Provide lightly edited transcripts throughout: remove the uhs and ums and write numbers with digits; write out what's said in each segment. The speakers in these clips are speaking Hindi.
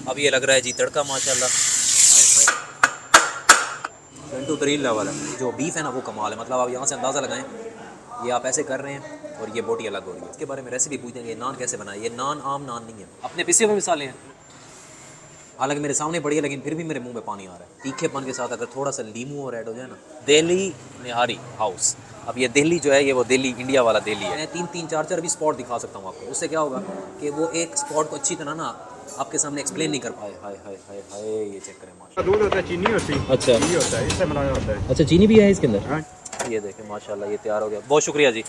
अब ये लग रहा है जी तड़का माशाल्लाह। टू तरीन लेवल है। जो बीफ है ना वो कमाल है, मतलब आप यहाँ से अंदाज़ा लगाएं, ये आप ऐसे कर रहे हैं और ये बोटी अलग हो रही है। इसके बारे में रेसिपी पूछेंगे, ये नान कैसे बनाए। ये नान आम नान नहीं है, अपने पिसे हुए मिसाले हैं। हालांकि मेरे सामने पड़ी है लेकिन फिर भी मेरे मुंह में पानी आ रहा है। तीखेपन के साथ अगर थोड़ा सा लीमू और ऐड हो जाए ना। दिल्ली निहारी हाउस। अब ये दिल्ली जो है ये वो दिल्ली इंडिया वाला दिल्ली है। मैं तीन चार भी स्पॉट दिखा सकता हूँ आपको। उससे क्या होगा कि वो एक स्पॉट को अच्छी तरह ना आपके सामने एक्सप्लेन नहीं कर पाए। हाय हाय हाय हाय, ये चेक करें माशाल्लाह। दूध होता है, चीनी होती है। अच्छा ये होता है, इससे बनाया होता है। अच्छा, चीनी भी है इसके अंदर। हाँ। ये देखें माशाल्लाह, ये तैयार हो गया। बहुत शुक्रिया जी।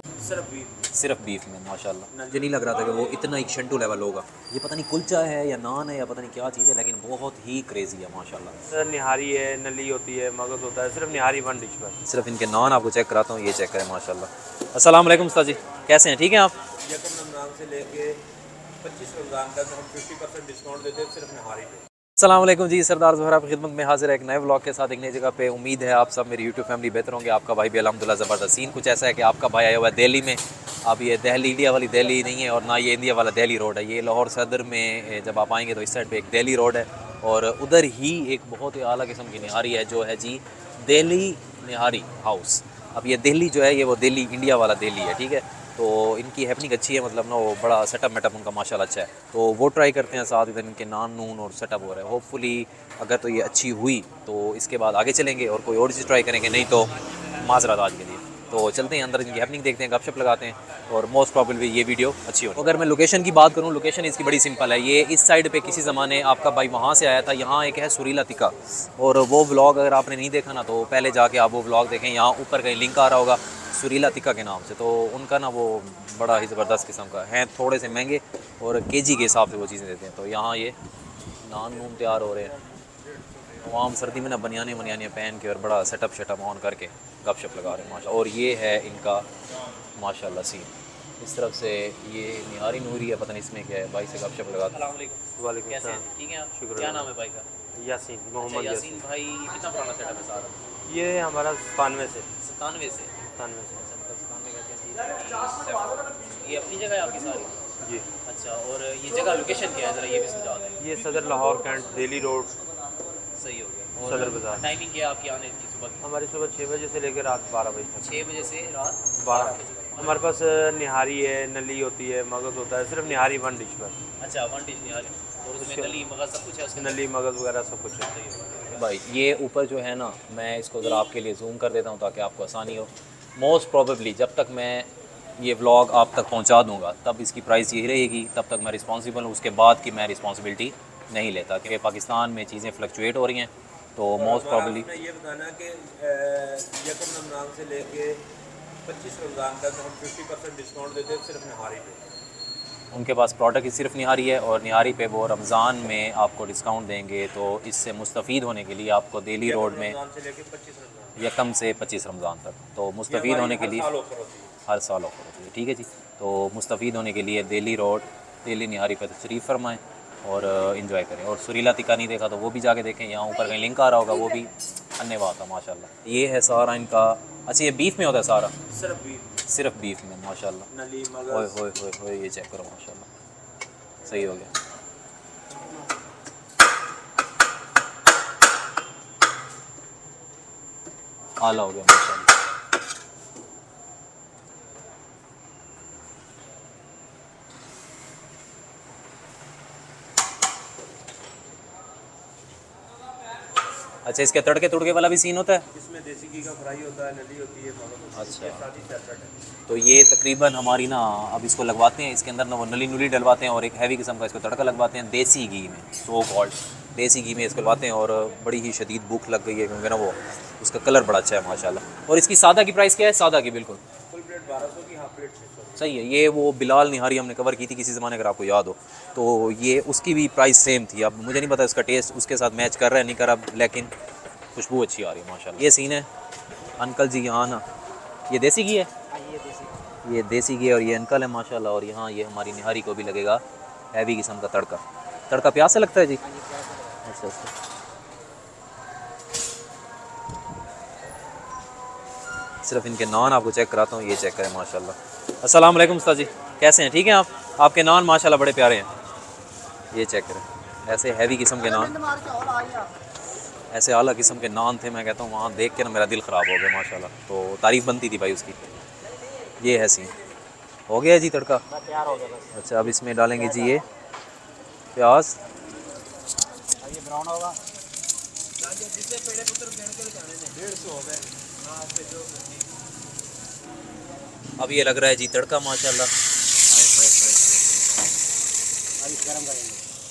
सिर्फ बीफ में माशाल्लाह। मुझे नहीं लग रहा था कि वो इतना एक शंटू लेवल होगा। ये पता नहीं कुलचा है या नान है या पता नहीं क्या चीज़ है, लेकिन बहुत ही क्रेजी है माशाल्लाह। निहारी है, नली होती है, मगज़ होता है, सिर्फ निहारी वन डिश पर। सिर्फ इनके नान आपको चेक कराता हूँ, ये चेक करें माशाल्लाह। अस्सलाम वालेकुम उस्ताद जी, कैसे हैं? ठीक हैं आप? यकम रमज़ान से लेके 25 रमज़ान तक हम 50% डिस्काउंट देते हैं सिर्फ निहारी पे। अस्सलाम वालेकुम जी, सरदार ज़ोहरा की खिदमत में हाजिर है एक नए व्लॉग के साथ, एक नई जगह पे। उम्मीद है आप सब मेरी यूट्यूब फैमिली बेहतर होंगे। आपका भाई भी अल्हम्दुलिल्लाह ज़बरदस्त। सीन कुछ ऐसा है कि आपका भाई आया हुआ है दिल्ली में। अब ये दिल्ली इंडिया वाली दिल्ली नहीं है और ना ये इंडिया वाला दिल्ली रोड है। ये लाहौर सदर में जब आप आएंगे तो इस साइड पे एक दिल्ली रोड है और उधर ही एक बहुत ही आला किस्म की निहारी है जो है जी दिल्ली निहारी हाउस। अब ये दिल्ली जो है ये वो दिल्ली इंडिया वाला दिल्ली है, ठीक है। तो इनकी हैपनिंग अच्छी है, मतलब ना वो बड़ा सेटअप मेटअप उनका माशाल्लाह अच्छा है। तो वो ट्राई करते हैं, साथ इधर इनके नान नून और सेटअप हो रहा है। होपफुली अगर तो ये अच्छी हुई तो इसके बाद आगे चलेंगे और कोई और चीज़ ट्राई करेंगे, नहीं तो माजरत आज के लिए। तो चलते हैं अंदर, इनकी हैपनिंग देखते हैं, गपशप लगाते हैं और मोस्ट प्रॉबेबली ये वीडियो अच्छी हो। अगर मैं लोकेशन की बात करूँ, लोकेशन इसकी बड़ी सिंपल है। ये इस साइड पे किसी ज़माने आपका भाई वहाँ से आया था। यहाँ एक है सुरीला तिक्का, और वो व्लॉग अगर आपने नहीं देखा ना तो पहले जाके आप वो व्लॉग देखें। यहाँ ऊपर कहीं लिंक आ रहा होगा सुरीला तिक्का के नाम से। तो उनका ना वो बड़ा ही ज़बरदस्त किस्म का है, थोड़े से महंगे और केजी के हिसाब से वो चीज़ें देते हैं। तो यहाँ ये नान नून तैयार हो रहे हैं। आम सर्दी में ना बनियाने पहन के और बड़ा सेटअप शेटअप ऑन करके गपशप लगा रहे हैं माशा। और ये है इनका माशाल्लाह सीन। इस तरफ से ये निहारी नूरी है, पता नहीं इसमें क्या है। भाई से गपशप लगा। वालेकुम कैसे हैं? सलाम। ठीक है आप? शुक्र। क्या नाम है भाई का? यासीन, अच्छा, मोहम्मद यासीन भाई। कितना पुराना सेटअप है सारा? ये हमारा 97 से। 97 से। 97 से। 97 कहते हैं जी। ये अपनी जगह है आपकी सारी? जी। अच्छा, और ये जगह लोकेशन क्या है, ज़रा ये भी समझा दें। ये सदर लाहौर कैंट दिल्ली रोड। सही हो गया। और सदर बाज़ार। टाइमिंग क्या है आपकी आने की सुबह की? हमारी सुबह 6 बजे से लेकर रात 12 बजे तक। 6 बजे से रात 12 बजे तक। हमारे पास निहारी है, नली होती है, मगज़ होता है, सिर्फ निहारी वन डिश पर। अच्छा, वन डिश निहारी और उसमें नली मगज़ सब कुछ है उसके? नली मगज़ वगैरह सब कुछ है। सही हो भाई। ये ऊपर जो है ना, मैं इसको ज़रा आपके लिए जूम कर देता हूँ ताकि आपको आसानी हो। मोस्ट प्रॉबेबली जब तक मैं ये व्लॉग आप तक पहुँचा दूँगा तब इसकी प्राइस यही रहेगी, तब तक मैं रिस्पॉन्सिबल हूँ। उसके बाद की मैं रिस्पॉन्सिबिलिटी नहीं लेता, क्योंकि पाकिस्तान में चीज़ें फ्लक्चुएट हो रही हैं। तो मोस्ट प्रॉबेबली ये बताना कि यकम रमज़ान से लेके 25 रमज़ान तक हम 50% डिस्काउंट देते हैं सिर्फ निहारी पे। उनके पास प्रोडक्ट ही सिर्फ निहारी है और निहारी पे वो रमज़ान में आपको डिस्काउंट देंगे। तो इससे मुस्तफ़ीद होने के लिए आपको दिल्ली रोड में रमज़ान से लेके 25 रमज़ान यकम से 25 रमज़ान तक तो मुस्तफ़ीद होने के लिए हर साल ऑफर होती है, ठीक है जी। तो मुस्तफ़ीद होने के लिए दिल्ली रोड दिल्ली निहारी पे तशरीफ़ फरमाएँ और इन्जॉय करें। और सुरीला तिक्का नहीं देखा तो वो भी जाके देखें, यहाँ ऊपर कहीं लिंक आ रहा होगा, वो भी धन्यवाद था माशाल्लाह। ये है सारा इनका। अच्छा, ये बीफ में होता है सारा? सिर्फ बीफ में माशाल्लाह। नली होए होए होए होए, ये चेक करो माशाल्लाह, सही हो गया। आला हो गया माशाल्लाह। अच्छा, इसके तड़के तुड़के वाला भी सीन होता है? इसमें देसी घी का फ्राई होता है, नली होती है, मगज़ होती है। अच्छा। साथ ही सेपरेट है। तो ये तकरीबन हमारी ना अब इसको लगवाते हैं, इसके अंदर ना वो नली नुली डलवाते हैं और एक हैवी किस्म का इसको तड़का लगवाते हैं देसी घी में, सो कॉल्ड देसी घी में इसको लगवाते हैं। और बड़ी ही शदीद भूख लग गई है क्योंकि ना वो उसका कलर बड़ा अच्छा है माशाल्लाह। और इसकी सादा की प्राइस क्या है? सादा की बिल्कुल फुल प्लेट 1200 की, हाफ प्लेट 600। सही है। ये वो बिलाल निहारी हमने कवर की थी किसी ज़माने, अगर आपको याद हो तो ये उसकी भी प्राइस सेम थी। अब मुझे नहीं पता इसका टेस्ट उसके साथ मैच कर रहा है नहीं कर रहा, लेकिन खुशबू अच्छी आ रही है माशाल्लाह। ये सीन है अंकल जी यहाँ ना, ये देसी घी है, ये देसी घी और ये अंकल है माशाल्लाह। और यहाँ ये हमारी निहारी को भी लगेगा हैवी किस्म का तड़का। तड़का प्याज से लगता है जी? अच्छा अच्छा। सिर्फ इनके नान आपको चेक कराता हूँ, ये चेक करें माशाल्लाह। अस्सलाम वालेकुम उस्ताद जी, कैसे हैं? ठीक हैं आप? आपके नान माशाल्लाह बड़े प्यारे हैं, ये चेक करें। ऐसे हैवी किस्म के नान, ऐसे आला किस्म के नान थे। मैं कहता हूँ वहाँ देख के ना मेरा दिल ख़राब हो गया माशाल्लाह। तो तारीफ़ बनती थी भाई उसकी। ये है सीन, हो गया जी तड़का तैयार हो गया बस। अच्छा अब इसमें डालेंगे जी ये प्याज। ये ब्राउन होगा। अब ये लग रहा है जी तड़का माशाल्लाह। अभी गरम करेंगे।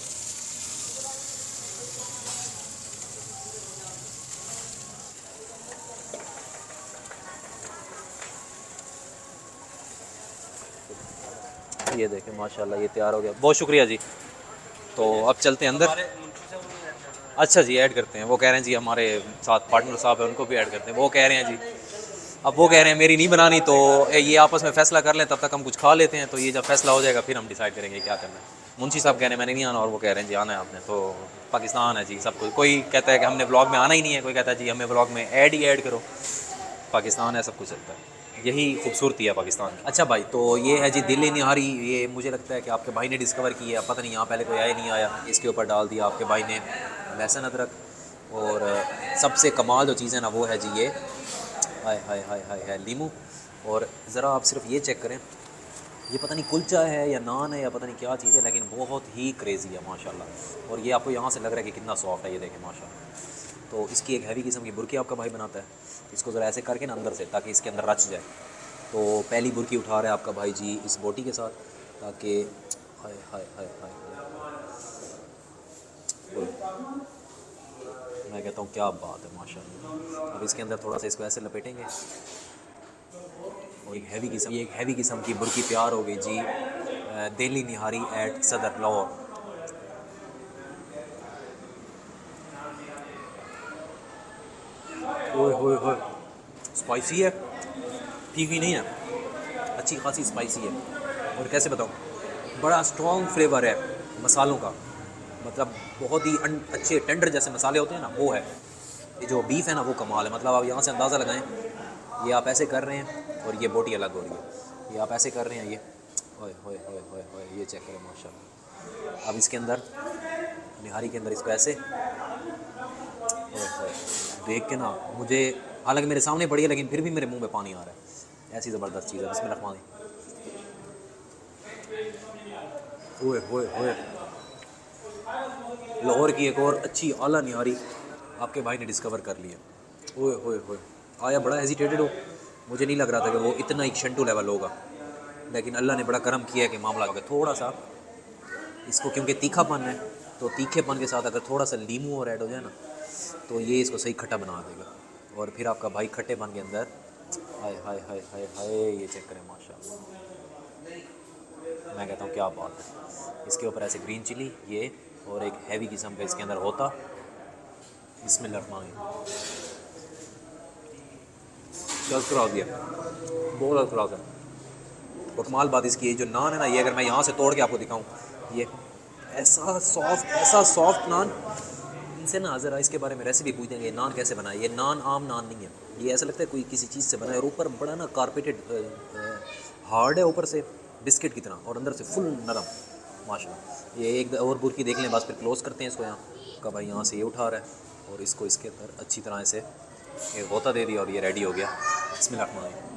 ये देखें माशाल्लाह ये तैयार हो गया। बहुत शुक्रिया जी। तो अब चलते हैं अंदर। अच्छा जी ऐड करते हैं। वो कह रहे हैं जी हमारे साथ पार्टनर साहब है उनको भी ऐड करते हैं। वो कह रहे हैं जी, अब वो कह रहे हैं मेरी नहीं बनानी, तो ये आपस में फ़ैसला कर लें, तब तक हम कुछ खा लेते हैं। तो ये जब फैसला हो जाएगा फिर हम डिसाइड करेंगे क्या करना है। मुंशी साहब कह रहे हैं मैंने नहीं आना, और वो कह रहे हैं जी आना है आपने। तो पाकिस्तान है जी सब कुछ। कोई कहता है कि हमने व्लॉग में आना ही नहीं है, कोई कहता है जी हमें व्लॉग में ऐड ही ऐड करो। पाकिस्तान है, सब कुछ चलता है। यही खूबसूरती है पाकिस्तान की। अच्छा भाई तो ये है जी दिल्ली निहारी। ये मुझे लगता है कि आपके भाई ने डिस्कवर की है, पता नहीं यहाँ पहले कोई आया नहीं आया। इसके ऊपर डाल दिया आपके भाई ने लहसुन अदरक, और सबसे कमाल जो चीज़ है ना वो है जी ये हाय हाय हाय हाय हाय लीमू। और ज़रा आप सिर्फ ये चेक करें, ये पता नहीं कुलचा है या नान है या पता नहीं क्या चीज़ है, लेकिन बहुत ही क्रेज़ी है माशाल्लाह। और ये आपको यहाँ से लग रहा है कि कितना सॉफ्ट है, ये देखें माशाल्लाह। तो इसकी एक हैवी किस्म की बुर्की आपका भाई बनाता है। इसको ज़रा ऐसे करके ना अंदर से, ताकि इसके अंदर रच जाए। तो पहली बुर्की उठा रहा है आपका भाई जी इस बोटी के साथ, ताकि हाय हाय हाय हाय मैं कहता हूँ क्या बात है माशाल्लाह। अब इसके अंदर थोड़ा सा इसको ऐसे लपेटेंगे और एक हैवी किस्म की बुर्की तैयार हो गई जी दिल्ली निहारी एट सदर लाहौर। ओए होए होए स्पाइसी है, ठीक ही नहीं है, अच्छी खासी स्पाइसी है। और कैसे बताऊँ, बड़ा स्ट्रॉन्ग फ्लेवर है मसालों का, मतलब बहुत ही अच्छे टेंडर जैसे मसाले होते हैं ना वो है। ये जो बीफ है ना वो कमाल है। मतलब आप यहाँ से अंदाज़ा लगाएं, ये आप ऐसे कर रहे हैं और ये बोटी अलग हो रही है, ये आप ऐसे कर रहे हैं, ये ओए होए होए होए होए ये चेक करें माशाल्लाह। अब इसके अंदर निहारी के अंदर इसको ऐसे ओए होए देख के ना मुझे, हालांकि मेरे सामने पड़ी है लेकिन फिर भी मेरे मुंह में पानी आ रहा है। ऐसी ज़बरदस्त चीज़ है। बिस्मिल्लाह रहमान रहीम। ओए होए होए लाहौर की एक और अच्छी आला निहारी आपके भाई ने डिस्कवर कर लिया। ओए होए होए आया बड़ा हेजिटेटेड हो, मुझे नहीं लग रहा था कि वो इतना एक शंटू लेवल होगा, लेकिन अल्लाह ने बड़ा करम किया है कि मामला हो गया। थोड़ा सा इसको, क्योंकि तीखापन है, तो तीखेपन के साथ अगर थोड़ा सा लीमू और ऐड हो जाए ना तो ये इसको सही खट्टा बना देगा। और फिर आपका भाई खट्टेपन के अंदर हाय हाय हाय हाय हाय ये चेक करें माशाल्लाह। मैं कहता हूँ क्या बात है। इसके ऊपर ऐसे ग्रीन चिली ये, और एक हैवी किस्म का इसके अंदर होता। बिस्मिल्लाह रहमान रहीम। जल्द करा दिया, बहुत जल्द करा दिया। और कमाल बात इसकी जो नान है ना, ये अगर मैं यहाँ से तोड़ के आपको दिखाऊँ, ये ऐसा सॉफ्ट नान। इनसे ना ज़रा इसके बारे में रेसिपी पूछेंगे, नान कैसे बनाए। ये नान आम नान नहीं है, ये ऐसा लगता है कोई किसी चीज़ से बना है। और ऊपर बड़ा ना कारपेटेड हार्ड है ऊपर से बिस्किट की तरह, और अंदर से फुल नरम माशाल्लाह। ये एक और बुर्की देख लें, बस फिर क्लोज़ करते हैं इसको। यहाँ का भाई यहाँ से ये उठा रहा है और इसको इसके अंदर अच्छी तरह से एक गोता दे दिया और ये रेडी हो गया। बिस्मिल्लाह रहमान रहीम।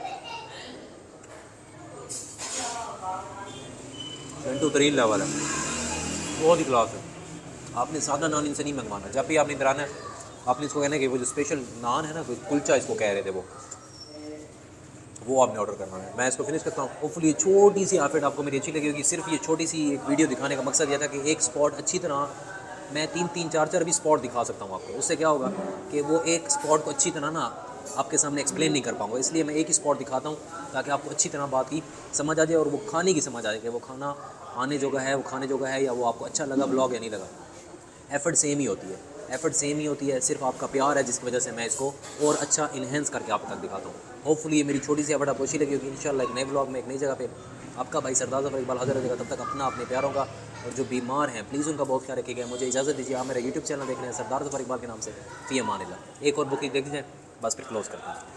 10 to 3 लेवल है, बहुत ही क्लास है। आपने सादा नान इनसे नहीं मंगवाना। जब भी आपने इधर आना है आपने इसको कहना है कि वो जो स्पेशल नान है ना, कोई कुलचा इसको कह रहे थे, वो आपने ऑर्डर करना है। मैं इसको फिनिश करता हूँ। होपफुली छोटी सी आफिट आपको मेरी अच्छी लगी होगी। सिर्फ ये छोटी सी एक वीडियो दिखाने का मकसद यह था कि एक स्पॉट अच्छी तरह, मैं 3-4 भी स्पॉट दिखा सकता हूँ आपको। उससे क्या होगा कि वो एक स्पॉट को अच्छी तरह ना आपके सामने एक्सप्लेन नहीं कर पाऊँगा, इसलिए मैं एक ही स्पॉट दिखाता हूँ ताकि आपको अच्छी तरह बात की समझ आ जाए और वो खाने की समझ आ जाए कि वो खाना आने जोगा है, वो खाने जोगा है, या वो आपको अच्छा लगा ब्लॉग या नहीं लगा। एफ़र्ट सेम ही होती है, सिर्फ आपका प्यार है जिसकी वजह से मैं इसको और अच्छा इन्हेंस करके आप तक दिखाता हूँ। होपफुली ये मेरी छोटी सी एफर्ट आपको अच्छी लगी होगी। इंशाल्लाह एक नए ब्लॉग में एक नई जगह पे आपका भाई सरदार ज़फ़र इकबाल हाज़िर रहेगा। तब तक अपने प्यारों का, और जो बीमार हैं प्लीज़ उनका बहुत ख्याल रखिएगा। मुझे इजाज़त दीजिए। आप मेरा यूट्यूब चैनल देख रहे हैं सरदार ज़फ़र इकबाल के नाम से। फ़ी अमानिल्लाह। एक और बुक देख दीजिए, बस फिर क्लोज़ करते हैं।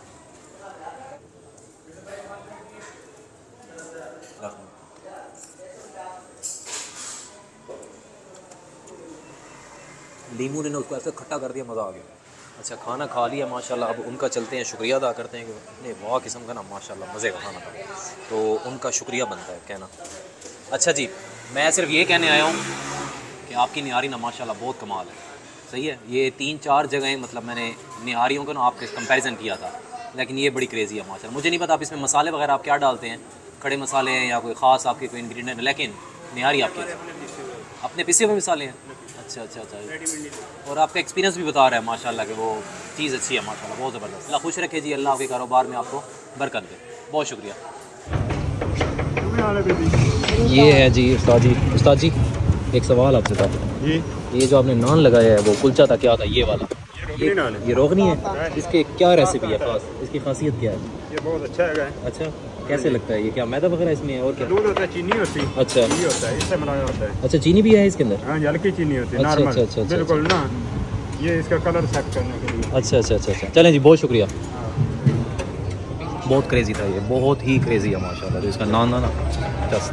लीमू ने ना उसको ऐसे खट्टा कर दिया, मज़ा आ गया। अच्छा खाना खा लिया माशाल्लाह, अब उनका चलते हैं, शुक्रिया अदा करते हैं कि इतने वाह किस्म का ना माशाल्लाह मज़े का खाना था, तो उनका शुक्रिया बनता है कहना। अच्छा जी, मैं सिर्फ ये कहने आया हूँ कि आपकी निहारी ना माशाल्लाह बहुत कमाल है, सही है। ये 3-4 जगहें मतलब मैंने निहारियों का ना आपके कंपैरिजन किया था, लेकिन ये बड़ी क्रेज़ी है माशाल्लाह। मुझे नहीं पता आप इसमें मसाले वगैरह आप क्या डालते हैं, खड़े मसाले हैं या कोई ख़ास आपके कोई इंग्रेडिएंट, लेकिन निहारी आपकी अपने पिसे हुए मसाले हैं। अच्छा अच्छा अच्छा, और आपका एक्सपीरियंस भी बता रहा है माशाल्लाह कि वो चीज़ अच्छी है माशाल्लाह, बहुत ज़बरदस्त। अल्लाह खुश रखे जी, अल्लाह आपके कारोबार में आपको बरकत दे, बहुत शुक्रिया। ये है जी उस्ताद जी एक सवाल आपसे था, ये जो आपने नान लगाया है वो कुलचा था, क्या था ये वाला? ये रोगनी है, इसके क्या रेसिपी है खास, इसकी खासियत क्या है? ये बहुत अच्छा है। अच्छा कैसे लगता है ये, क्या मैदा वगैरह इसमें है और क्या? दूध होता है, चीनी होती है। अच्छा ये होता है, इससे बनाया होता है। अच्छा चीनी भी है इसके अंदर? हाँ, हल्की चीनी होती है, अच्छा, नॉर्मल अच्छा, अच्छा, अच्छा, बिल्कुल ना, ये इसका कलर सेट करने के लिए। अच्छा अच्छा अच्छा अच्छा, चलें जी बहुत शुक्रिया। बहुत क्रेज़ी था ये, बहुत ही क्रेज़ी है माशाल्लाह, जो इसका नान था ना।